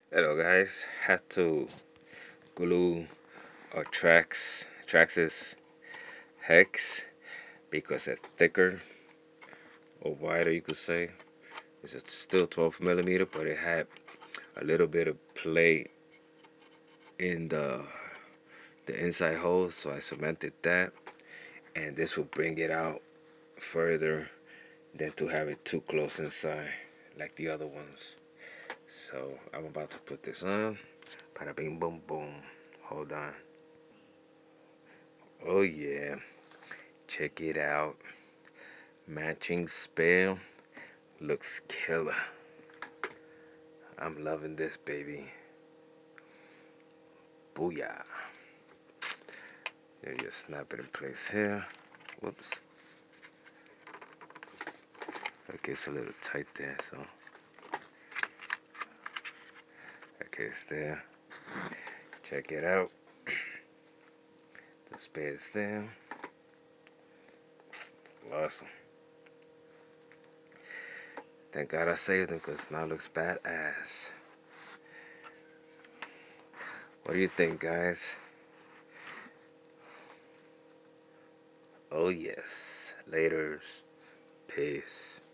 Hello guys, had to glue our Traxxas hex because it's thicker or wider you could say. It's still 12 millimeter, but it had a little bit of play in the inside hole, so I cemented that, and this will bring it out further than to have it too close inside like the other ones. So I'm about to put this on. Bada bing boom boom. Hold on. Oh yeah, check it out. Matching spell looks killer. I'm loving this baby. Booyah. There, just snap it in place here. Whoops. Okay, it's a little tight there, so okay, it's there. Check it out. The spade's there. Awesome. Thank God I saved them because now it looks badass. What do you think, guys? Oh yes. Laters. Peace.